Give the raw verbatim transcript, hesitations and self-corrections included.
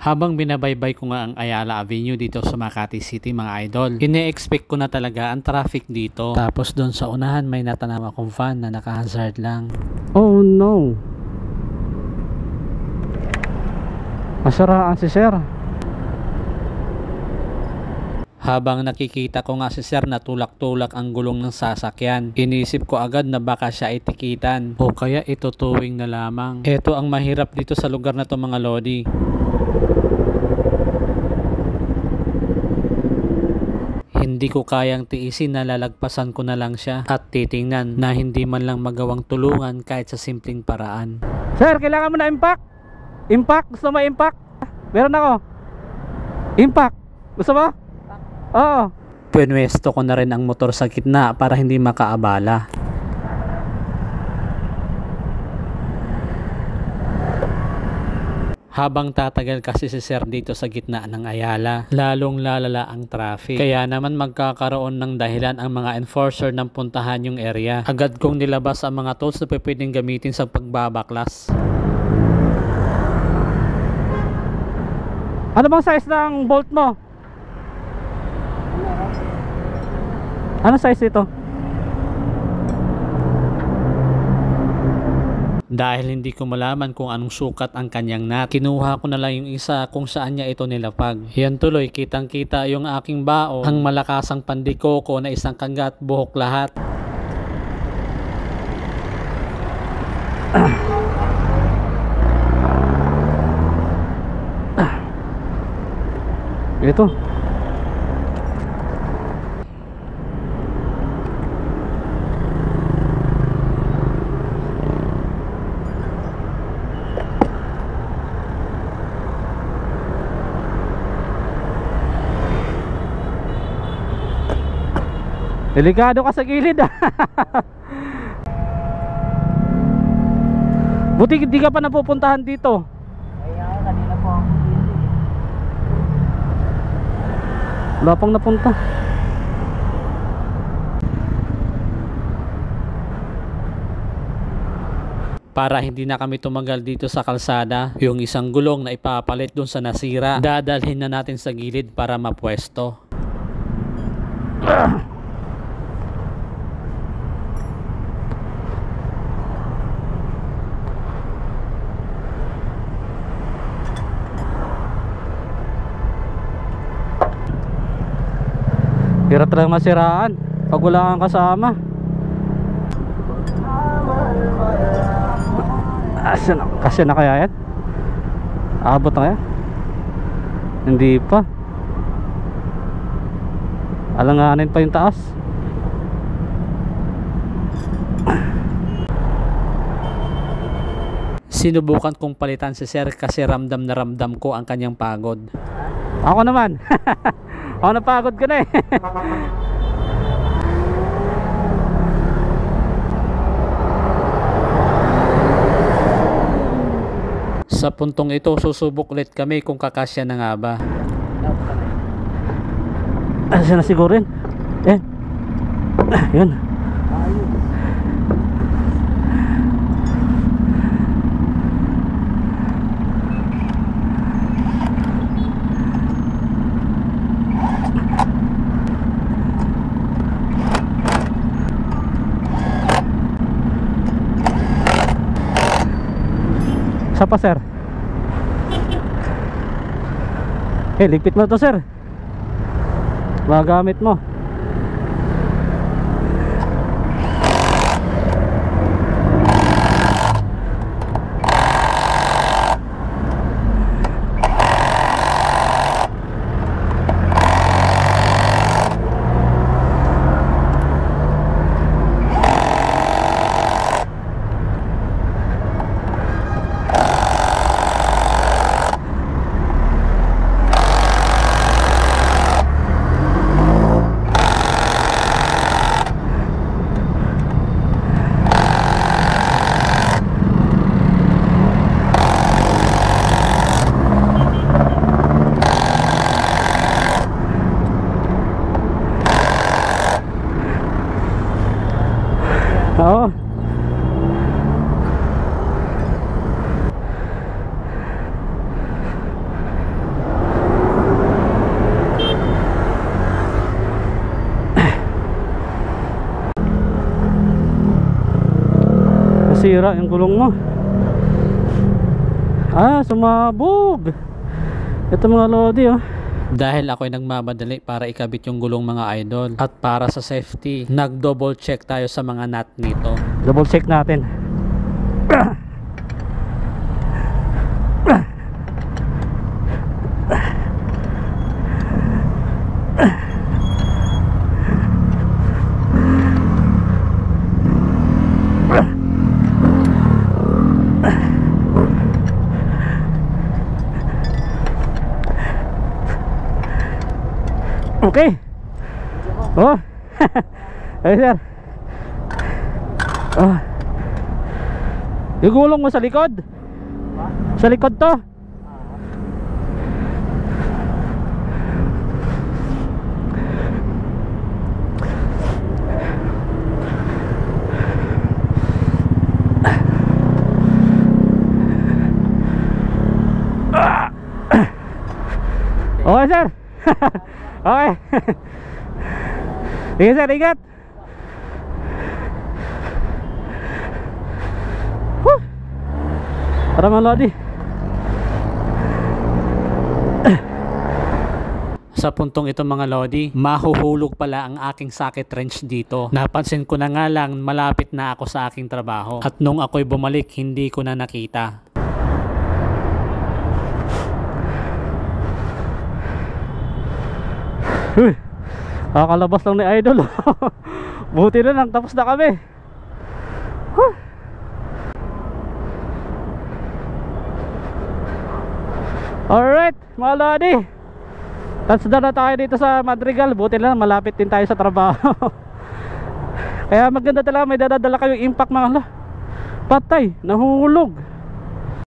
Habang binabaybay ko nga ang Ayala Avenue dito sa Makati City mga idol, ine-expect ko na talaga ang traffic dito. Tapos doon sa unahan may natanaw akong van na naka-hazard lang. Oh no! Masaraan si sir. Habang nakikita ko nga si sir na tulak-tulak ang gulong ng sasakyan, inisip ko agad na baka siya itikitan o kaya itutuwing na lamang. Ito ang mahirap dito sa lugar na to mga lodi. Hindi ko kayang tiisin na lalagpasan ko na lang siya at titingnan na hindi man lang magawang tulungan kahit sa simpleng paraan. Sir, kailangan mo na impact? Impact? Gusto mo impact? Meron ako. Impact? Gusto mo? Oo. Pwesto ko na rin ang motor sa gitna para hindi makaabala. Habang tatagal kasi si sir dito sa gitna ng Ayala, lalong lalala ang traffic. Kaya naman magkakaroon ng dahilan ang mga enforcer ng puntahan yung area. Agad kong nilabas ang mga tools na pwedeng gamitin sa pagbabaklas. Ano bang size ng bolt mo? Ano size ito? Dahil hindi ko malaman kung anong sukat ang kanyang nut, kinuha ko na lang yung isa kung saan niya ito nilapag. Yan tuloy, kitang kita yung aking bao, ang malakasang pandikoko na isang kagat buhok lahat. Ito. Delikado ka sa gilid ah. Buti hindi ka pa napupuntahan dito. Kaya kanina po ako dito. Wala pang napunta. Para hindi na kami tumagal dito sa kalsada, yung isang gulong na ipapalit dun sa nasira, dadalhin na natin sa gilid para mapwesto. Hirap talaga masiraan pag wala kang kasama. Kasi na, kasi na kaya yan? Abot na kaya? Hindi pa. Alanganin pa yung taas. Sinubukan kong palitan si sir kasi ramdam na ramdam ko ang kanyang pagod. Ako naman. Ako napagod ko na eh. Sa puntong ito, susubok ulit kami kung kakasya na nga ba. Ano siya na siguro yun? Eh. Yun. Isa pa sir. Eh, lipit mo to sir. Magamit mo. Nasira yung gulong mo. Ah, sumabog. Ito mga lodi oh. Dahil ako'y nagmamadali para ikabit yung gulong mga idol. At para sa safety, nag-double check tayo sa mga nut nito. Double check natin. Okay. Oh. Ay sir. Oh. Yung gulong mo sa likod? Sa likod to? Okay sir. Okay. Sige sir, ingat. Huh. Tara mga lodi. Sa puntong ito mga lodi, mahuhulog pala ang aking socket wrench dito. Napansin ko na nga lang malapit na ako sa aking trabaho. At nung ako'y bumalik, hindi ko na nakita. Uy, kakalabas lang ni idol. Buti na lang, tapos na kami. Huh. Alright mga lodi, touchdown na tayo dito sa Madrigal. Buti na lang, malapit din tayo sa trabaho. Kaya maganda talaga, may dadadala kayong impact mga lo. Patay, nahulog.